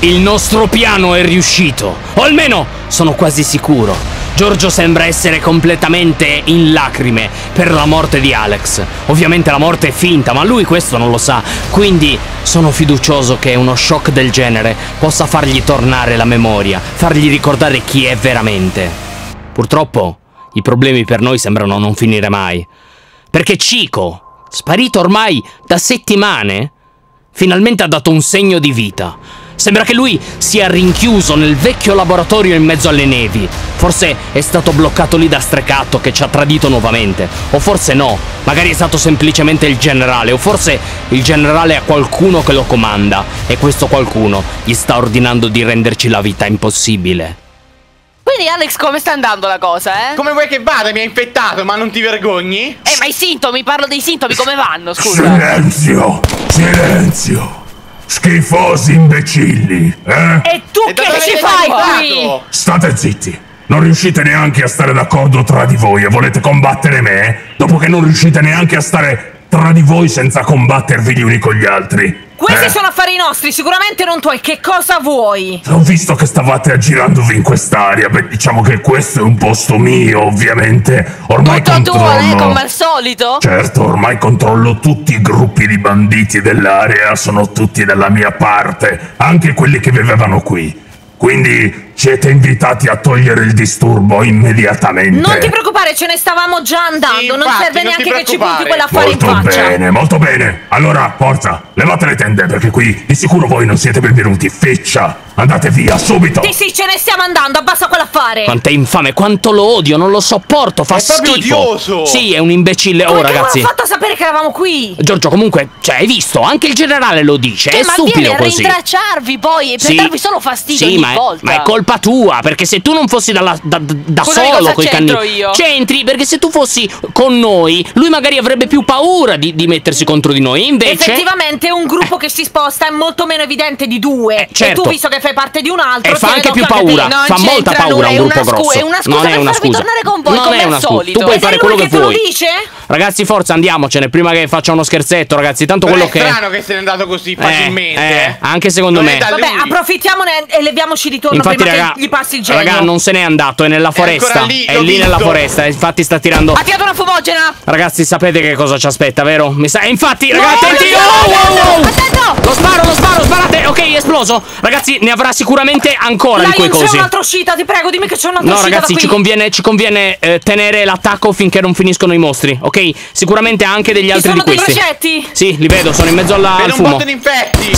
Il nostro piano è riuscito, o almeno sono quasi sicuro. Giorgio sembra essere completamente in lacrime per la morte di Alex. Ovviamente la morte è finta, ma lui questo non lo sa. Quindi sono fiducioso che uno shock del genere possa fargli tornare la memoria, fargli ricordare chi è veramente. Purtroppo i problemi per noi sembrano non finire mai. Perché Chico, sparito ormai da settimane, finalmente ha dato un segno di vita. Sembra che lui sia rinchiuso nel vecchio laboratorio in mezzo alle nevi. Forse è stato bloccato lì da Strecatto che ci ha tradito nuovamente. O forse no, magari è stato semplicemente il generale. O forse il generale ha qualcuno che lo comanda e questo qualcuno gli sta ordinando di renderci la vita impossibile. Quindi Alex, come sta andando la cosa, eh? Come vuoi che vada? Mi ha infettato, ma non ti vergogni? Ma i sintomi, parlo dei sintomi, come vanno, scusa? Silenzio! Silenzio! Schifosi imbecilli, eh? E tu E che dove ci sei fai arrivato? qui? State zitti! Non riuscite neanche a stare d'accordo tra di voi e volete combattere me? Dopo che non riuscite neanche a stare tra di voi senza combattervi gli uni con gli altri? Questi sono affari nostri, sicuramente non tuoi. Che cosa vuoi? Ho visto che stavate aggirandovi in quest'area. Beh, diciamo che questo è un posto mio, ovviamente. Ormai Tutto tuo, controllo... come al solito? Certo, ormai controllo tutti i gruppi di banditi dell'area, sono tutti dalla mia parte, anche quelli che vivevano qui. Quindi siete invitati a togliere il disturbo immediatamente. Non ti preoccupare, ce ne stavamo già andando. Sì, non infatti, serve non neanche ti che ci preoccupare. punti quell'affare in Molto faccia. bene, molto bene. Allora, forza, levate le tende perché qui di sicuro voi non siete benvenuti. Feccia, andate via subito. Sì, ce ne stiamo andando, abbassa quell'affare. Quanto è infame, quanto lo odio, non lo sopporto, fa È proprio schifo. odioso. Sì, è un imbecille. Come Oh, cavolo ragazzi. ha fatto a sapere che eravamo qui? Giorgio, comunque, cioè, hai visto? Anche il generale lo dice. È Ma stupido vieni a così. rintracciarvi poi per Sì. darvi solo fastidio Sì, ogni volta. ma è colpa tua, perché se tu non fossi da Scusami, solo cosa coi c'entro cannibali, io? c'entri, perché se tu fossi con noi, lui magari avrebbe più paura di mettersi contro di noi. Invece, Effettivamente un gruppo che si sposta è molto meno evidente di due. certo. E tu, visto che fai parte di un altro, e fa tieni anche più d'occhio anche paura. te. Non Fa molta c'entra paura nulla, un gruppo è una grosso. è una scusa non è per una farvi scusa. tornare con voi, non come è al una scusa. solito. Tu puoi Ed è fare lui quello che te lo vuoi. dice? Ragazzi, forza, andiamocene prima che faccia uno scherzetto, ragazzi. Tanto Non quello è che strano che se n'è andato così facilmente. anche secondo Non è me. da Vabbè, lui. approfittiamone e leviamoci di torno Infatti, prima raga, che gli passi il genio. raga, non se n'è andato, è nella foresta. ancora lì, È l'ho lì nella visto. foresta. Infatti sta tirando. Ha tirato una fumogena! Ragazzi, sapete che cosa ci aspetta, vero? Mi sa. E infatti, raga, No, attenti! no, Oh, no, wow, no, wow. attento! Lo sparo, sparate! Ok, è esploso. Ragazzi, ne avrà sicuramente ancora di quei Dai, c'è cosi. un'altra uscita, ti prego, dimmi che c'è un'altra No, uscita ragazzi, da ci qui. conviene tenere l'attacco finché non finiscono i mostri, ok? Sicuramente anche degli altri di sono dei questi. progetti? Sì, li vedo, sono in mezzo al Per un fumo. botto di infetti.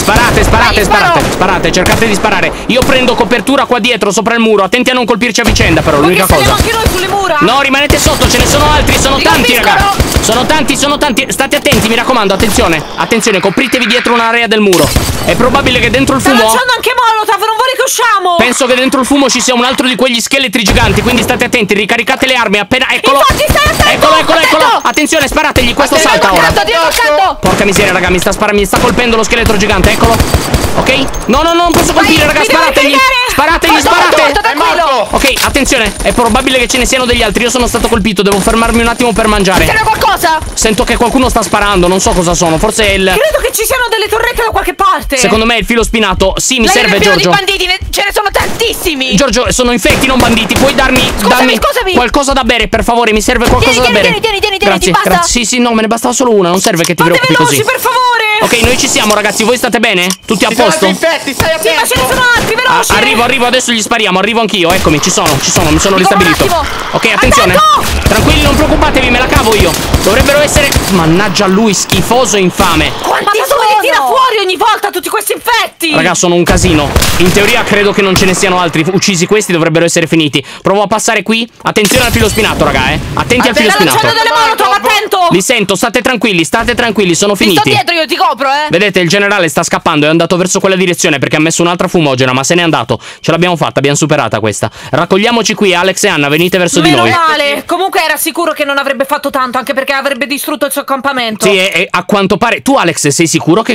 Sparate, cercate di sparare. Io prendo copertura qua dietro, sopra il muro. Attenti a non colpirci a vicenda, però, Perché l'unica saliamo cosa. anche noi sulle mura? No, rimanete sotto, ce ne sono altri, sono Li tanti, colpiscono. raga. Sono tanti. State attenti, mi raccomando, attenzione. Attenzione, copritevi dietro un'area del muro. È probabile che dentro il Sta fumo. lanciando anche Molotov, non vuole che usciamo. Penso che dentro il fumo ci sia un altro di quegli scheletri giganti, quindi state attenti, ricaricate le armi appena. Eccolo! Infatti, stai attento! Eccolo! Attento! Attenzione, sparategli, questo Attento, salta ora. Attento, attento! Porca miseria, raga, mi sta colpendo lo scheletro gigante, eccolo. Ok? No, non posso colpire, raga, mi devo sparategli! caricare. Sparate! È morto. Ok, attenzione, è probabile che ce ne siano degli altri. Io sono stato colpito, devo fermarmi un attimo per mangiare. Serve qualcosa? Sento che qualcuno sta sparando, non so cosa sono, forse è il. Credo che ci siano delle torrette da qualche parte. Secondo me è il filo spinato. Sì, mi Lei serve, è pieno Giorgio. di banditi, ce ne sono tantissimi! Giorgio, sono infetti, non banditi. Puoi darmi Scusami. qualcosa da bere, per favore? Mi serve qualcosa da bere. Tieni, Grazie, ti basta? grazie. Sì, no, me ne bastava solo una. Non serve che ti Fate preoccupi veloci, così. per favore. Ok, noi ci siamo, ragazzi. Voi state bene? Tutti a Ci sono posto? altri infetti, stai Sì, ma attento. ce ne sono altri, veloci. Arrivo, adesso gli spariamo. Arrivo anch'io. Eccomi, ci sono, mi sono ristabilito. un attimo. Ok, attenzione. Attento! Tranquilli, non preoccupatevi, me la cavo io. Dovrebbero essere. Mannaggia lui, schifoso e infame. Ma da dove li tira fuori ogni volta tutti questi infetti? Raga, sono un casino. In teoria credo che non ce ne siano altri. Uccisi questi dovrebbero essere finiti. Provo a passare qui. Attenzione al filo spinato, raga, Attenti al filo Sta lanciando spinato. delle molotov, attento. Li sento, state tranquilli, sono Ti sto finiti. dietro, io ti copro, Vedete, il generale sta scappando, è andato verso quella direzione perché ha messo un'altra fumogena, ma se n'è andato. Ce l'abbiamo fatta, abbiamo superata questa. Raccogliamoci qui, Alex e Anna, venite verso di Meno noi. male. Comunque era sicuro che non avrebbe fatto tanto, anche perché avrebbe distrutto il suo accampamento. Sì, e a quanto pare. Tu, Alex, sei sicuro che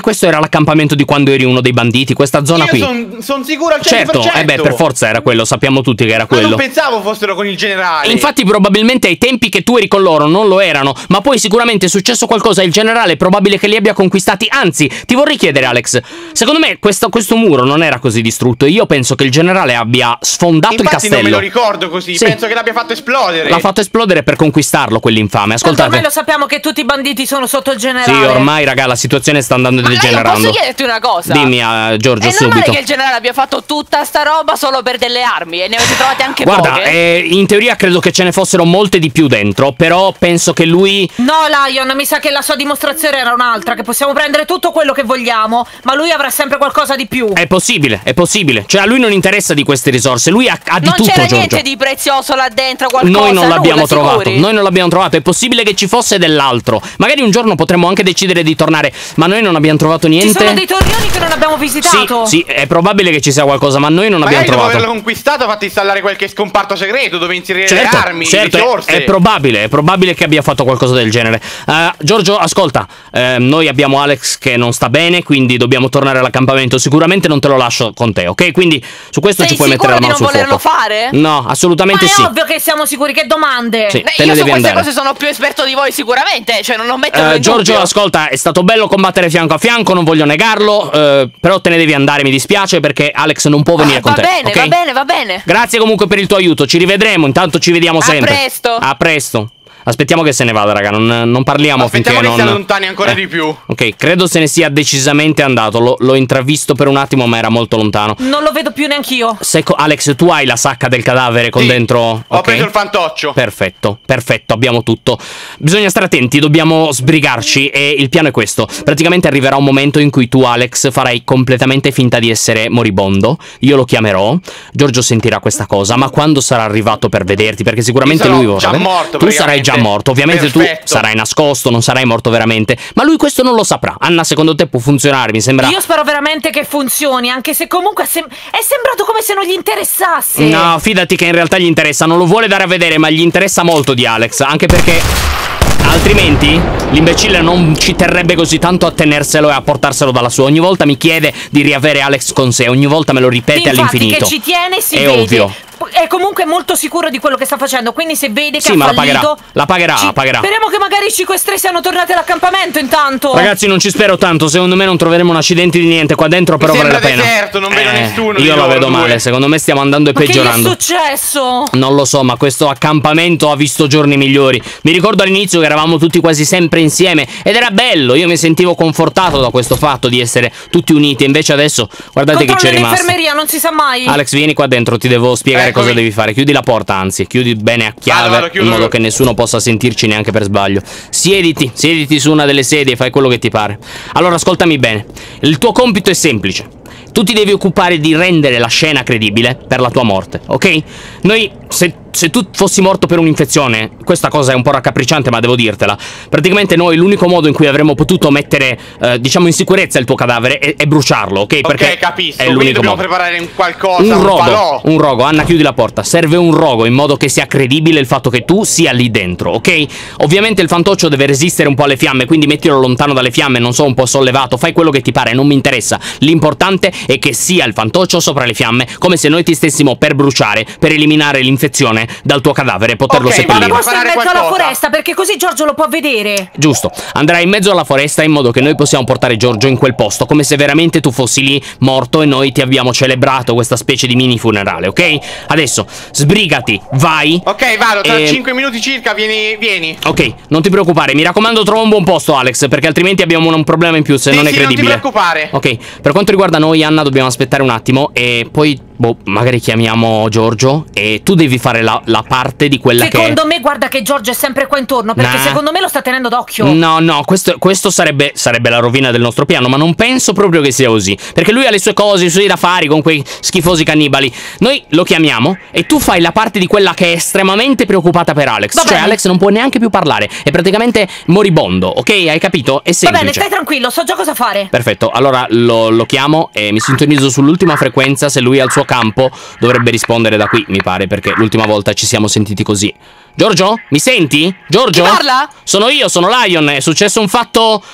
questo era l'accampamento di quando eri uno dei banditi, questa zona qui. Io sono sicuro al 100%. Certo, per forza era quello, sappiamo tutti che era Ma quello. non pensavo fossero con il generale. Infatti probabilmente ai tempi che tu eri con loro non lo erano, ma poi sicuramente è successo qualcosa e il generale è probabile che li abbia conquistati. Anzi, ti vorrei chiedere Alex, secondo me questo muro non era così distrutto. Io penso che il generale abbia sfondato il castello. Non me lo ricordo così, sì. Penso che l'abbia fatto esplodere. L'ha fatto esplodere per conquistarlo, quell'infame. Ascoltate. Ormai lo sappiamo che tutti i banditi sono sotto il generale. Sì, ormai raga, la situazione sta andando degenerando. Posso chiederti una cosa? Dimmi Giorgio, è normale subito. che il generale abbia fatto tutta sta roba solo per delle armi e ne avete trovate anche Guarda, poche? in teoria credo che ce ne fossero molte di più dentro, però penso che lui... No, Lion, mi sa che la sua dimostrazione era un'altra, che possiamo prendere tutto quello che vogliamo, ma lui avrà sempre qualcosa di più. È possibile, è possibile. Cioè a lui non interessa di queste risorse, lui ha di non tutto, c'era Giorgio. niente di prezioso là dentro, qualcosa? Noi non l'abbiamo nulla, trovato, sicuri? noi non l'abbiamo trovato, è possibile che ci fosse dell'altro. Magari un giorno potremmo anche decidere di tornare, ma noi non abbiamo trovato niente. Ci sono dei torrioni che non abbiamo visitato. Sì, è probabile che ci sia qualcosa, ma noi non abbiamo Magari dopo trovato. averlo conquistato, fatti installare qualche scomparto segreto dove inserire le armi, certo, risorse. è probabile che abbia fatto qualcosa del genere. Giorgio, ascolta, noi abbiamo Alex che non sta bene, quindi dobbiamo tornare all'accampamento. Sicuramente non te lo lascio con te, ok? Quindi su questo ci puoi mettere la mano sul fuoco. Sei sicuro di non volerlo fare? No, assolutamente Ma è sì. ovvio che siamo sicuri, che domande. Sì, te Io ne su devi queste andare. cose sono più esperto di voi sicuramente, cioè non metterlo in Giorgio, dubbio. ascolta, è stato bello combattere fianco a fianco, non voglio negarlo, però te ne devi andare, mi dispiace, perché Alex non può venire con te. Va bene, ok? va bene, va bene. Grazie comunque per il tuo aiuto, ci rivedremo, intanto ci vediamo sempre. presto. A presto. Aspettiamo che se ne vada, raga, non parliamo Aspettiamo finché che non... si allontani ancora di più. Ok, credo se ne sia decisamente andato, l'ho intravisto per un attimo ma era molto lontano. Non lo vedo più neanch'io. Alex, tu hai la sacca del cadavere con Sì, dentro... Ho ok? preso il fantoccio. Perfetto, abbiamo tutto. Bisogna stare attenti, dobbiamo sbrigarci e il piano è questo. Praticamente arriverà un momento in cui tu, Alex, farai completamente finta di essere moribondo. Io lo chiamerò, Giorgio sentirà questa cosa, ma quando sarà arrivato per vederti, perché sicuramente Io sarò lui già morto, tu sarai già morto, ovviamente Perfetto. tu sarai nascosto, non sarai morto veramente, ma lui questo non lo saprà. Anna, secondo te può funzionare? Mi sembra... Io spero veramente che funzioni, anche se comunque è sembrato come se non gli interessasse. No, fidati che in realtà gli interessa, non lo vuole dare a vedere, ma gli interessa molto di Alex, anche perché altrimenti l'imbecille non ci terrebbe così tanto a tenerselo e a portarselo dalla sua. Ogni volta mi chiede di riavere Alex con sé, ogni volta me lo ripete all'infinito. Infatti che ci tiene si è vede. ovvio. È comunque molto sicuro di quello che sta facendo, quindi se vede che Sì, ha ma fallito... la pagherà. Speriamo che magari i 5 siano tornati all'accampamento intanto. Ragazzi, non ci spero tanto, secondo me non troveremo un accidente di niente qua dentro, però vale la pena. Deserto, non vedo nessuno di Io la loro vedo due. male, secondo me stiamo andando e Ma che gli è peggiorando. successo? Non lo so, ma questo accampamento ha visto giorni migliori. Mi ricordo all'inizio che eravamo tutti quasi sempre insieme ed era bello, io mi sentivo confortato da questo fatto di essere tutti uniti. Invece adesso, guardate che c'è Controllo rimasto. l'infermeria, non si sa mai. Alex, vieni qua dentro, ti devo spiegare Eccomi. cosa devi fare. Chiudi la porta, anzi, chiudi bene a chiave, Vado, chiudo. in modo che nessuno possa sentirci neanche per sbaglio. Siediti su una delle sedie e fai quello che ti pare. Allora, ascoltami bene. Il tuo compito è semplice. Tu ti devi occupare di rendere la scena credibile per la tua morte, ok? Noi, se tu fossi morto per un'infezione, questa cosa è un po' raccapricciante, ma devo dirtela. Praticamente noi l'unico modo in cui avremmo potuto mettere, diciamo, in sicurezza il tuo cadavere è bruciarlo, ok? Perché Ok, capisco. è Quindi l'unico dobbiamo modo. preparare un qualcosa, Un falò. rogo, Anna, chiudi la porta. Serve un rogo in modo che sia credibile il fatto che tu sia lì dentro, ok? Ovviamente il fantoccio deve resistere un po' alle fiamme, quindi mettilo lontano dalle fiamme, non so, un po' sollevato, fai quello che ti pare, non mi interessa. L'importante è che sia il fantoccio sopra le fiamme, come se noi ti stessimo per bruciare, per eliminare l'infezione dal tuo cadavere e poterlo Ok, seppellire. vado a Posto in preparare mezzo alla qualcosa. foresta, perché così Giorgio lo può vedere. Giusto, andrai in mezzo alla foresta in modo che noi possiamo portare Giorgio in quel posto, come se veramente tu fossi lì morto e noi ti abbiamo celebrato questa specie di mini funerale, ok? Adesso, sbrigati, vai. Ok, vado, tra E- 5 minuti circa vieni. Ok, non ti preoccupare, mi raccomando trova un buon posto, Alex, perché altrimenti abbiamo un problema in più se Sì, non è sì, credibile. non ti preoccupare. Ok, per quanto riguarda noi, Anna, dobbiamo aspettare un attimo e poi, boh, magari chiamiamo Giorgio e tu devi fare la parte di quella Secondo me guarda che Giorgio è sempre qua intorno, perché Nah. secondo me lo sta tenendo d'occhio. No, questo sarebbe la rovina del nostro piano, ma non penso proprio che sia così, perché lui ha le sue cose, i suoi da fare con quei schifosi cannibali. Noi lo chiamiamo e tu fai la parte di quella che è estremamente preoccupata per Alex. Va Cioè bene. Alex non può neanche più parlare, è praticamente moribondo, ok? Hai capito? È Va semplice. bene, stai tranquillo, so già cosa fare. Perfetto, allora lo chiamo e mi sintonizzo sull'ultima frequenza. Se lui è al suo campo dovrebbe rispondere da qui, mi pare, perché l'ultima volta ci siamo sentiti così. Giorgio? Mi senti? Giorgio? Chi parla? Sono io, sono Lion, è successo un fatto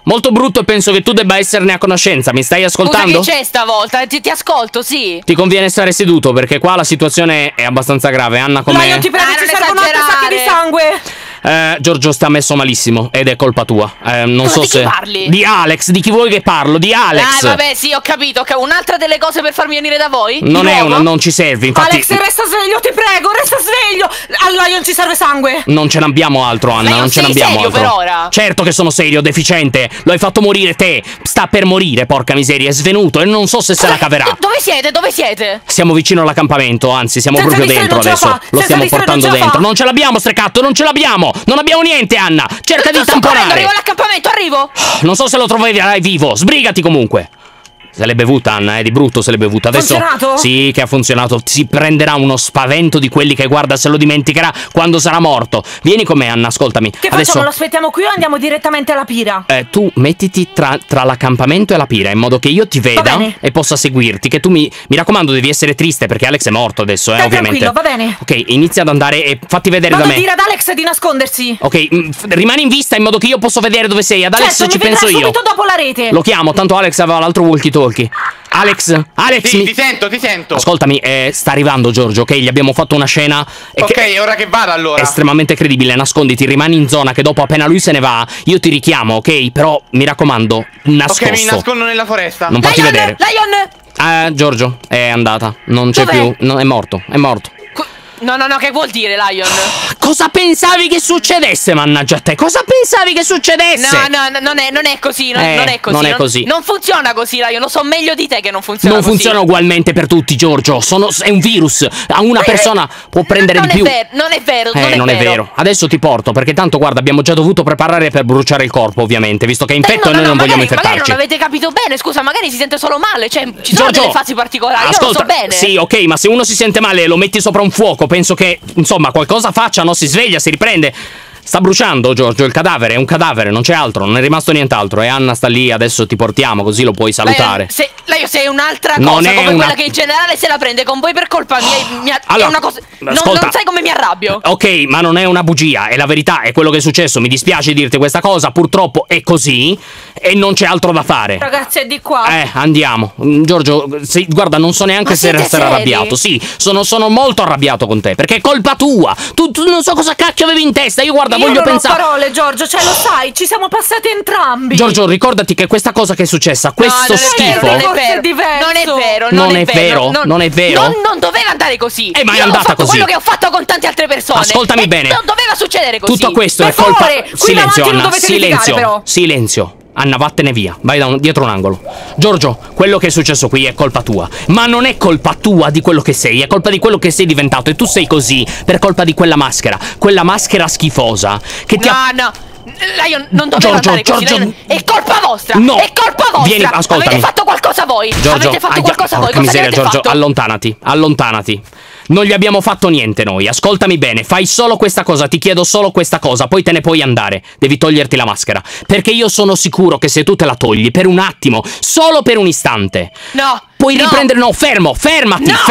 Molto brutto e penso che tu debba esserne a conoscenza. Mi stai ascoltando? Scusa, che c'è stavolta? Ti ascolto, sì. Ti conviene stare seduto perché qua la situazione è abbastanza grave. Anna, come... Lion, ti prego, non ci servono altre sacche di sangue. Giorgio sta messo malissimo ed è colpa tua. Non so di chi se... parli? Di Alex, di chi vuoi che parlo? Di Alex. Vabbè, sì, ho capito. Un'altra delle cose per farmi venire da voi? Non Di è nuovo? una, non ci serve, infatti. Alex, resta sveglio, ti prego, resta sveglio. A Lion ci serve sangue. Non ce n'abbiamo altro, Anna, Lion, non ce sei n'abbiamo serio altro. per ora? Certo che sono serio, deficiente. Lo hai fatto morire te. Sta per morire, porca miseria, è svenuto e non so se se la caverà. Dove siete? Dove siete? Siamo vicino all'accampamento, anzi, siamo Senza proprio di sé dentro non ce la adesso. fa, Lo senza stiamo di sé non portando ce la fa. dentro. Non ce l'abbiamo, Strecatto, non ce l'abbiamo. Non abbiamo niente, Anna. Cerca di Sto correndo, tamponare. arrivo all'accampamento, arrivo. Non so se lo troverai vivo. Sbrigati comunque. Se l'è bevuta, Anna, di brutto se l'è bevuta. Adesso Funzionato? sì che ha funzionato. Si prenderà uno spavento di quelli che guarda se lo dimenticherà quando sarà morto. Vieni con me, Anna, ascoltami. Che Adesso facciamo? Lo aspettiamo qui o andiamo direttamente alla pira? tu mettiti tra l'accampamento e la pira in modo che io ti veda bene. e possa seguirti. Che tu mi raccomando, devi essere triste perché Alex è morto adesso, Stai ovviamente. tranquillo, va bene. Ok, inizia ad andare e fatti vedere Vado da a me. dire ad Alex di nascondersi. Ok, rimani in vista in modo che io posso vedere dove sei. Ad Alex Certo, ci mi vedrà penso io. subito dopo la rete. Lo chiamo, tanto Alex aveva l'altro walkie-talkie. Alex, Sì, ti sento, ti sento. ascoltami, sta arrivando Giorgio, ok? Gli abbiamo fatto una scena Ok, è ora che vada allora. estremamente credibile. Nasconditi, rimani in zona che dopo appena lui se ne va, io ti richiamo, ok? Però mi raccomando, nascosto. Ok, mi nascondo nella foresta. Non farti Lion, vedere. Lion! Giorgio, è andata. Non c'è Dov'è? più. No, è morto, è morto. No, che vuol dire, Lion? Cosa pensavi che succedesse, mannaggia a te? Cosa pensavi che succedesse? No, non è così, non è così. non è così. Non funziona così, Lion. Lo so meglio di te che non funziona Non così. funziona ugualmente per tutti, Giorgio. È un virus. A una persona può prendere di più. Non è vero, Non è vero. Adesso ti porto, perché tanto, guarda, abbiamo già dovuto preparare per bruciare il corpo, ovviamente, visto che è infetto e noi non vogliamo infettarci. Magari non avete capito bene, scusa, magari si sente solo male. Cioè, ci sono Giorgio, delle fasi particolari, ascolta, io lo so bene. Sì, ok, ma se uno si sente male e lo metti sopra un fuoco, penso che, insomma, qualcosa faccia, no? Si sveglia, si riprende. Sta bruciando, Giorgio, il cadavere, è un cadavere, non c'è altro, non è rimasto nient'altro. E Anna sta lì, adesso ti portiamo, così lo puoi salutare. Lion, sei un'altra Non cosa, è come una- quella che in generale se la prende con voi per colpa mia. Allora, è una cosa. ascolta. Non sai come mi arrabbio. Ok, ma non è una bugia, è la verità, è quello che è successo. Mi dispiace dirti questa cosa, purtroppo è così e non c'è altro da fare. Ragazzi, è di qua. Andiamo. Giorgio, guarda, non so neanche Ma se siete essere seri? arrabbiato. Sì, sono molto arrabbiato con te, perché è colpa tua. Tu non so cosa cacchio avevi in testa. Io, guarda, Io voglio non ho pensare. parole, Giorgio, cioè lo sai, ci siamo passati entrambi. Giorgio, ricordati che questa cosa che è successa, questo non è schifo. vero, Forse è diverso. Non è vero, Non è vero? Non è vero? Non doveva andare così. Ma è Io ho andata fatto così. quello che ho fatto con tante altre persone. Ascoltami E bene. Non doveva succedere così. Tutto questo Per è colpa. favore, qui Silenzio, davanti non Anna. dovete litigare, però. Silenzio. Anna, vattene via. Vai dietro un angolo. Giorgio, quello che è successo qui è colpa tua. Ma non è colpa tua di quello che sei, è colpa di quello che sei diventato. E tu sei così per colpa di quella maschera schifosa che ti ha. No. Lion, non doveva andare così. Giorgio, Lion. È colpa vostra. No. È colpa vostra. Vieni, ascoltami. Avete fatto qualcosa voi. Giorgio, Avete fatto qualcosa voi. porca Cosa miseria, avete Giorgio, fatto? allontanati. Non gli abbiamo fatto niente noi. Ascoltami bene, fai solo questa cosa, ti chiedo solo questa cosa, poi te ne puoi andare. Devi toglierti la maschera, perché io sono sicuro che se tu te la togli per un attimo, solo per un istante, No. puoi no. riprendere. No, fermati, No.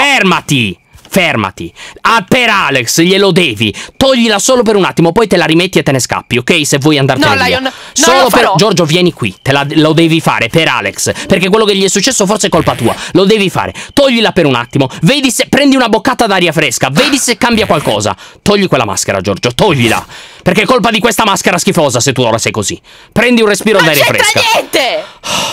fermati. Per Alex glielo devi. Toglila solo per un attimo, poi te la rimetti e te ne scappi, ok? Se vuoi andartene No, via. Lion, Solo lo farò. Giorgio, vieni qui. Lo devi fare per Alex, perché quello che gli è successo forse è colpa tua. Lo devi fare. Toglila per un attimo. Vedi se prendi una boccata d'aria fresca. Vedi se cambia qualcosa. Togli quella maschera, Giorgio. Toglila. Perché è colpa di questa maschera schifosa se tu ora sei così. Prendi un respiro d'aria fresca. Non c'entra niente.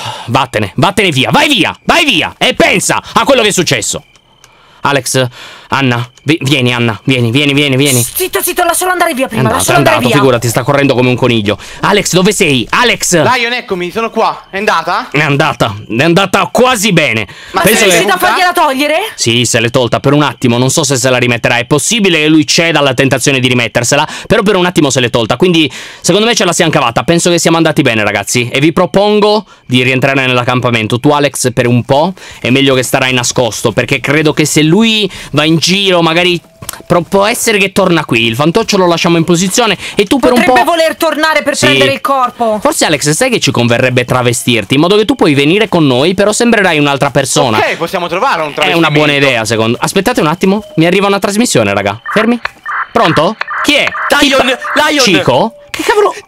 Vattene via. Vai via. E pensa a quello che è successo. Alex, Anna, vieni Anna, vieni. Zitto, lascialo andare via prima, È lascialo andare andato, via. figurati, sta correndo come un coniglio. Alex, dove sei? Alex! Lion, eccomi, sono qua. È andata? È andata quasi bene. Ma Penso sei che... riuscito a fargliela togliere? Sì, se l'è tolta per un attimo, non so se la rimetterà. È possibile che lui ceda alla tentazione di rimettersela, però per un attimo se l'è tolta. Quindi, secondo me ce la siamo cavata. Penso che siamo andati bene, ragazzi. E vi propongo di rientrare nell'accampamento. Tu, Alex, per un po' è meglio che starai nascosto, perché credo che se lui va in giro, magari può essere che torna qui. Il fantoccio lo lasciamo in posizione e tu per un Potrebbe po'... voler tornare per Sì. prendere il corpo. Forse, Alex, sai che ci converrebbe travestirti, in modo che tu puoi venire con noi, però sembrerai un'altra persona. Ok, possiamo trovare un È travestimento. una buona idea, secondo. Aspettate un attimo, mi arriva una trasmissione, raga. Fermi. Pronto? Chi è? Lion! Cico? Che cavolo?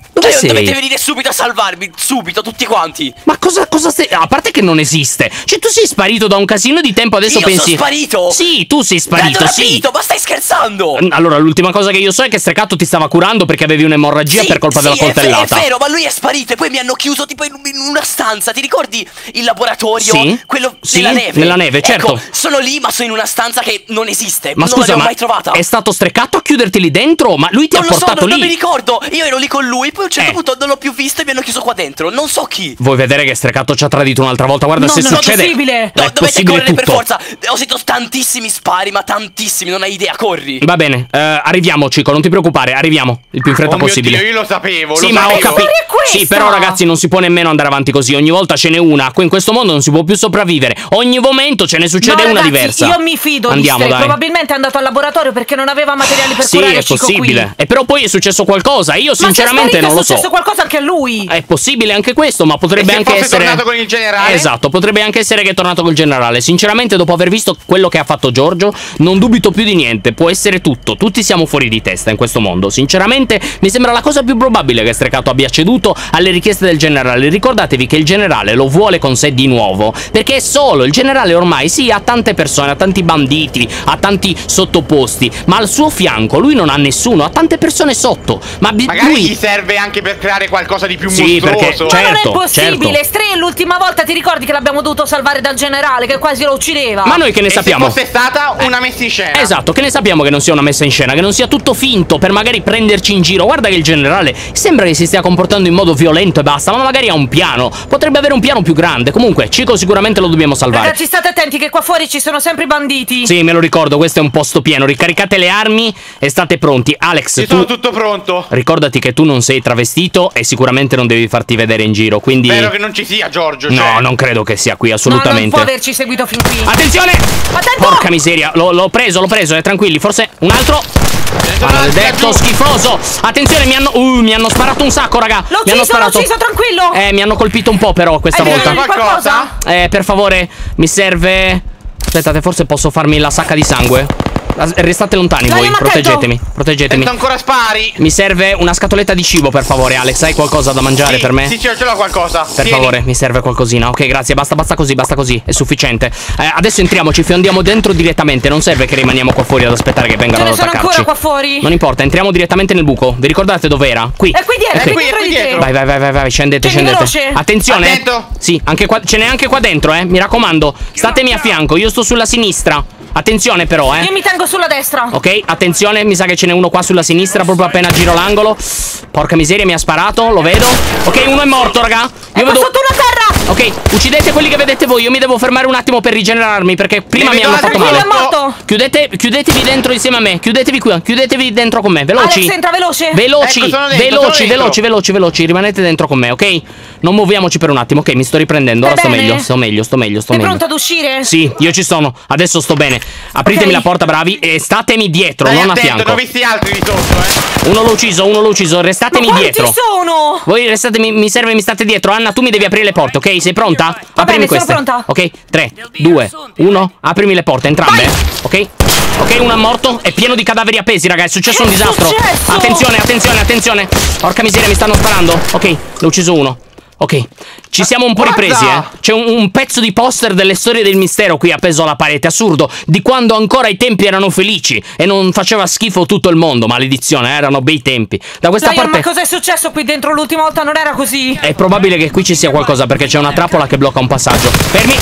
Dove sei? Dovete venire subito a salvarmi, subito, tutti quanti. Ma cosa stai... A parte che non esiste. Cioè, tu sei sparito da un casino di tempo, adesso Io pensi... sono sparito? Sì, tu sei sparito, sì. Rapito, ma stai scherzando? Allora, l'ultima cosa che io so è che Streccato ti stava curando perché avevi un'emorragia per colpa della coltellata. È vero, ma lui è sparito e poi mi hanno chiuso tipo in una stanza. Ti ricordi il laboratorio? Sì. Quello Sì, nella neve. nella neve, certo. Ecco, sono lì, ma sono in una stanza che non esiste. Ma non scusa, l'abbiamo mai trovata. è stato Streccato a chiuderti lì dentro? Ma lui ti ha portato lì? Non mi ricordo. Io ero lì con lui, poi a un certo punto non l'ho più visto e mi hanno chiuso qua dentro. Non so chi. Vuoi vedere che Streccato ci ha tradito un'altra volta? Guarda, se succede... possibile. No, è dovete possibile correre per tutto. forza. Ho sentito tantissimi spari, ma tantissimi. Non hai idea, corri. Va bene, arriviamo, Cico, non ti preoccupare, arriviamo il più in fretta Oh mio possibile. Dio, io lo sapevo. Sì, lo ma ho sapevo. capito. È questa? Sì, però ragazzi, non si può nemmeno andare avanti così. Ogni volta ce n'è una. Qui in questo mondo non si può più sopravvivere. Ogni momento ce ne succede No, una ragazzi, diversa. io mi fido Andiamo, di Stray. dai. Probabilmente è andato al laboratorio perché non aveva materiali per Sì, curare è Cico possibile. qui. E però poi è successo qualcosa. Io sinceramente non lo è so. successo qualcosa anche a lui. È possibile anche questo, ma potrebbe E se anche fosse essere... tornato con il generale? Esatto, potrebbe anche essere che è tornato col generale. Sinceramente, dopo aver visto quello che ha fatto Giorgio, non dubito più di niente. Può essere tutto. Tutti siamo fuori di testa in questo mondo. Sinceramente, mi sembra la cosa più probabile che Streccato abbia ceduto alle richieste del generale. Ricordatevi che il generale lo vuole con sé di nuovo, perché è solo. Il generale ormai sì, ha tante persone, ha tanti banditi, ha tanti sottoposti, ma al suo fianco lui non ha nessuno, ha tante persone sotto. Ma Magari lui... gli serve anche per creare qualcosa di più Sì, perché mostruoso. Ma non è certo, possibile. certo. Stray l'ultima volta ti ricordi che l'abbiamo dovuto salvare dal generale che quasi lo uccideva? Ma noi che ne E sappiamo? se fosse stata una messa in scena. Esatto, che ne sappiamo che non sia una messa in scena, che non sia tutto finto per magari prenderci in giro. Guarda che il generale sembra che si stia comportando in modo violento e basta, ma magari ha un piano. Potrebbe avere un piano più grande. Comunque, Cico sicuramente lo dobbiamo salvare. Ragazzi, state attenti che qua fuori ci sono sempre i banditi. Sì, me lo ricordo, questo è un posto pieno. Ricaricate le armi e state pronti. Alex, Io tu... sono tutto pronto. Ricordati che tu non sei travestito e sicuramente non devi farti vedere in giro, quindi... Spero che non ci sia Giorgio. No, cioè. non credo che sia qui, No, assolutamente. non può averci seguito fin qui. Attenzione! Attento! Porca miseria, l'ho preso, tranquilli, forse un altro... Maledetto schifoso! Attenzione, mi hanno sparato un sacco, raga! L'ho Mi hanno ucciso, sparato. tranquillo! Mi hanno colpito un po' però questa Hai volta. bisogno di qualcosa? Per favore, mi serve... Aspettate, forse posso farmi la sacca di sangue? Restate lontani Dai, voi, ma proteggetemi, proteggetemi. Sento ancora spari. Mi serve una scatoletta di cibo, per favore, Alex. Hai qualcosa da mangiare per me? Sì, ce l'ho qualcosa. Per favore, mi serve qualcosina. Ok, grazie, basta così, è sufficiente. Adesso entriamo, ci fiondiamo dentro direttamente. Non serve che rimaniamo qua fuori ad aspettare che vengano Ce ad ne sono attaccarci. ancora qua fuori. Non importa, entriamo direttamente nel buco. Vi ricordate dov'era? Qui. È qui dietro, È qui. dietro di te. Vai. Scendete. Scendi veloce. Attenzione. Attento. Sì, anche qua, ce n'è anche qua dentro, mi raccomando. Statemi a fianco, io sto sulla sinistra. Attenzione però, Io mi tengo sulla destra. Ok, attenzione, mi sa che ce n'è uno qua sulla sinistra, proprio appena giro l'angolo. Porca miseria, mi ha sparato, lo vedo. Ok, uno è morto, raga. Io vedo sotto una terra. Ok, uccidete quelli che vedete voi. Io mi devo fermare un attimo per rigenerarmi, perché prima mi hanno fatto male. È morto. Chiudetevi dentro insieme a me. Chiudetevi qui, chiudetevi dentro con me. Veloci. Alex, entra veloce. Veloci, Ecco, sono dentro. veloci. Rimanete dentro con me, ok? Non muoviamoci per un attimo. Ok, mi sto riprendendo. Ora sto Stai meglio. bene? Sto meglio. Sei pronto ad uscire? Sì, io ci sono. Adesso sto bene. Apritemi Ok. la porta, bravi. E statemi dietro, Stai non a attento, fianco. ne ho visti altri di sotto, Uno l'ho ucciso. Restatemi Ma quanti dietro. sono? Voi restate, mi serve, mi state dietro. Anna, tu mi devi aprire le porte, ok? Sei pronta? Va Aprimi bene, sono queste. pronta. Ok, 3, 2, 1. Aprimi le porte, entrambe. Ok? Ok, uno è morto. È pieno di cadaveri appesi, raga. È successo un Che è disastro. successo? Attenzione. Porca miseria, mi stanno sparando. Ok, ne ho ucciso uno. Ok, ci siamo un po' guarda! ripresi, C'è un pezzo di poster delle storie del mistero qui appeso alla parete, assurdo, di quando ancora i tempi erano felici e non faceva schifo tutto il mondo, maledizione, erano bei tempi. Da questa Lion, parte ma cos'è successo qui dentro? L'ultima volta non era così. è probabile che qui ci sia qualcosa, perché c'è una trappola che blocca un passaggio. Fermi!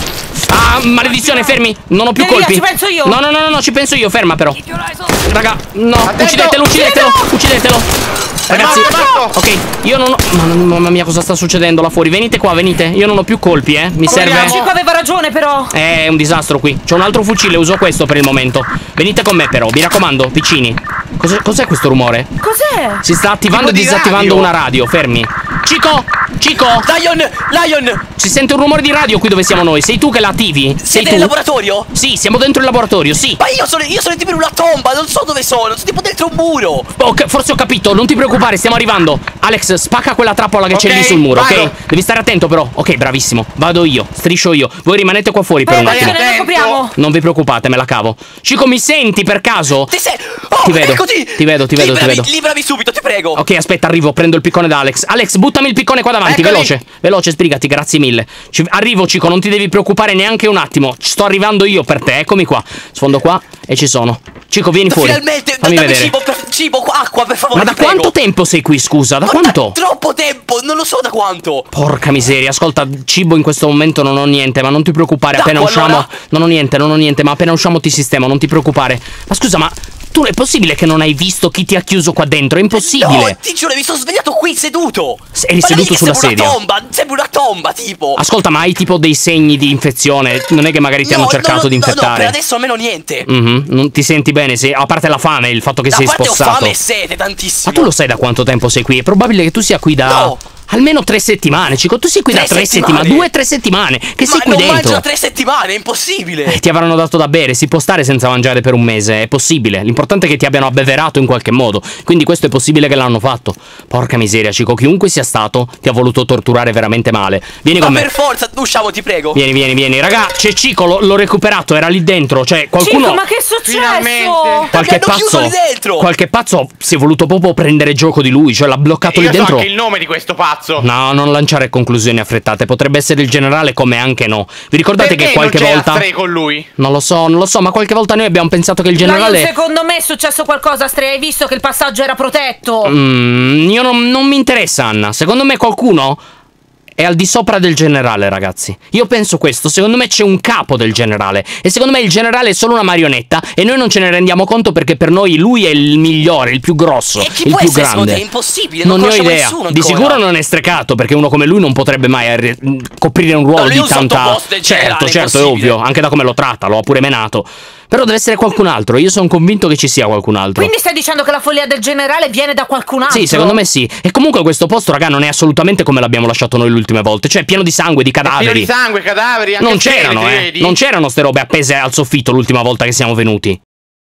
Ah, maledizione, fermi! Non ho più Vieni via, colpi. ci penso io. No, ci penso io, ferma però. Raga, no, Attento, uccidetelo. Ragazzi, È morto. ok, io non ho... Mamma mia, cosa sta succedendo là fuori? Venite qua, io non ho più colpi, Mi serve... Cico aveva ragione però. È un disastro qui. C'ho un altro fucile, uso questo per il momento. Venite con me però, vi raccomando, piccini. Cos'è questo rumore? Cos'è? Si sta attivando e Tipo di disattivando radio. una radio, fermi. Cico, Cico! Lion! Si sente un rumore di radio qui dove siamo noi. Sei tu che la attivi? Sei Siete tu? nel laboratorio? Sì, siamo dentro il laboratorio, sì. Ma io sono tipo in una tomba, non so dove sono tipo dentro un muro. Ok, forse ho capito, non ti preoccupare, stiamo arrivando. Alex, spacca quella trappola che c'è lì sul muro, vado. ok? Devi stare attento però. Ok, bravissimo. Vado io, striscio io. Voi rimanete qua fuori per un attimo. Ce ne copriamo. Non vi preoccupate, me la cavo. Cico, mi senti per caso? Ti vedo. Eccoti. Ti vedo. Liberami subito, ti prego. Ok, aspetta, arrivo, prendo il piccone da Alex. Alex, buttami il piccone qua davanti, Eccoli. veloce, sbrigati, grazie mille. Arrivo, Cico, non ti devi preoccupare neanche un attimo. Sto arrivando io per te, eccomi qua. Sfondo qua e ci sono. Cico, vieni fuori. Finalmente, fammi dammi vedere. cibo, acqua, per favore. Ma da quanto tempo sei qui, scusa? Da quanto? Troppo tempo, non lo so da quanto. Porca miseria, ascolta, cibo in questo momento non ho niente, ma non ti preoccupare, appena D'acqua, usciamo. allora? Non ho niente, ma appena usciamo ti sistemo, non ti preoccupare. Ma scusa, ma tu è possibile che non hai visto chi ti ha chiuso qua dentro? È impossibile. No, ti giuro, mi sono svegliato qui seduto. Eri seduto sulla sedia. Sembra una tomba, tipo. Ascolta, ma hai tipo dei segni di infezione? Non è che magari ti hanno cercato di infettare? No, per adesso almeno niente. Non ti senti bene? A parte la fame, il fatto che sei A parte spossato. ho fame e sete tantissimo. Ma tu lo sai da quanto tempo sei qui? È probabile che tu sia qui da... No. Almeno 3 settimane, Cico. Tu sei qui da 3 settimane. 2 o 3 settimane. Che sei qui Ma non dentro. mangio da 3 settimane, è impossibile. Ti avranno dato da bere, si può stare senza mangiare per un mese, è possibile. L'importante è che ti abbiano abbeverato in qualche modo. Quindi questo è possibile che l'hanno fatto. Porca miseria, Cico, chiunque sia stato ti ha voluto torturare veramente male. Vieni con Ma me. per forza, usciamo, ti prego. Vieni. Raga, c'è Cico, l'ho recuperato, era lì dentro. Cioè, qualcuno... Cico, ma che è successo? Finalmente. Qualche Mi hanno chiuso pazzo, lì dentro. qualche pazzo si è voluto proprio prendere gioco di lui, cioè l'ha bloccato lì Io so dentro. anche il nome di questo pazzo. No, non lanciare conclusioni affrettate, potrebbe essere il generale come anche no. Vi ricordate Perché che qualche non c'è volta... Astray con lui? Non lo so, ma qualche volta noi abbiamo pensato che il generale... Lion, secondo me è successo qualcosa, Astray. Hai visto che il passaggio era protetto? Io non mi interessa, Anna. Secondo me qualcuno è al di sopra del generale, ragazzi. Io penso questo. Secondo me c'è un capo del generale. E secondo me il generale è solo una marionetta. E noi non ce ne rendiamo conto perché per noi lui è il migliore, il più grosso, E chi il può più essere secondo grande. te? È impossibile, Non ne ho conosciamo idea. nessuno Di ancora. sicuro non è strecato, perché uno come lui non potrebbe mai coprire un ruolo No, lui di è un tanta... sottoposto del generale, Certo, è impossibile. ovvio. Anche da come lo tratta, lo ha pure menato. Però deve essere qualcun altro. Io sono convinto che ci sia qualcun altro. Quindi stai dicendo che la follia del generale viene da qualcun altro? Sì, secondo me sì. E comunque questo posto, raga, non è assolutamente come l'abbiamo lasciato noi le ultime volte. Cioè, pieno di sangue, di Pieno cadaveri. di sangue, cadaveri, anche Non scheletri, c'erano, vedi? Non c'erano ste robe appese al soffitto l'ultima volta che siamo venuti.